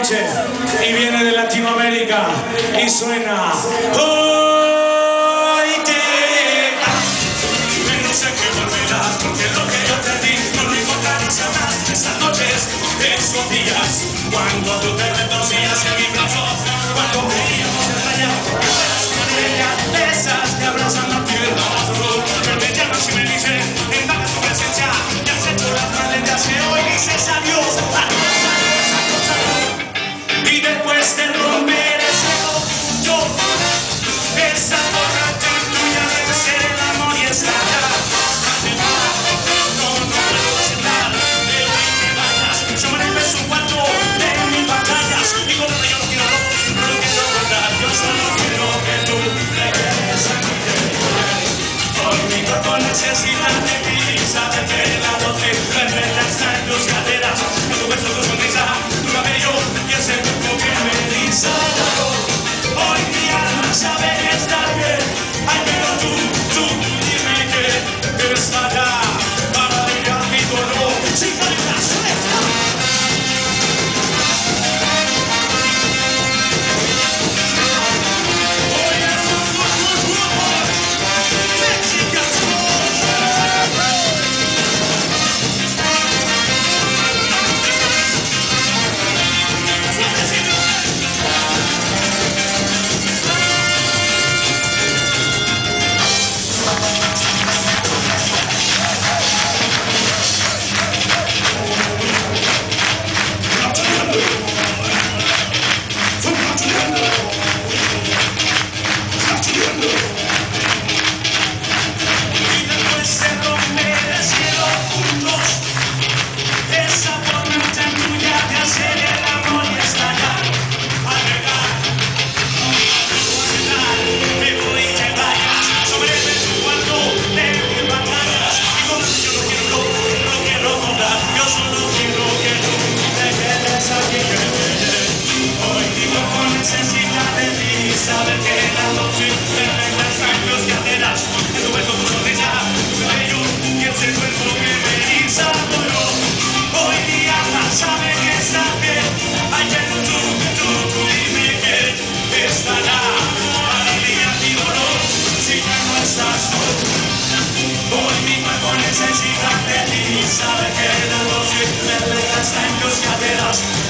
noche y viene de Latinoamérica y suena hoy te pero sé que volverás porque lo que yo te di no lo encontrarás jamás. Esas noches, esos días cuando tú te retorcías en mi brazo, cuando veíamos el rayado con ella, esas que abrazan la tierra pero me llamas y me dicen en baja tu presencia ya has hecho la trascendencia hoy dices adiós. Y después de romper el cielo, yo, esa borracha tuya debe ser el amor y estallar. No puedo aceptar de hoy que vayas. Yo me debes un cuarto de mis batallas. Y con lo que yo no quiero contar. Yo solo quiero que tú regreses a mi querer. Hoy mi cuerpo necesita de ti. Sabes que la noche refleja en tus caderas. En tu beso, tu sonrisa, tu cabello y ese cuerpo que me eriza. Hoy mi alma sabe que está bien. Ay, pero tú dime que estará para aliviar mi dolor. Sin falta, suelta. Saber que la noche refleja sangros y caderas. En tu beso, tu sonrisa, tu cabello y ese cuerpo que me eriza. Hoy mi alma sabe que está bien. Ay, pero tú dime que estará para aliviar mi dolor. Si ya no estás hoy mi cuerpo necesita de ti. Sabe que la noche refleja sangros y caderas.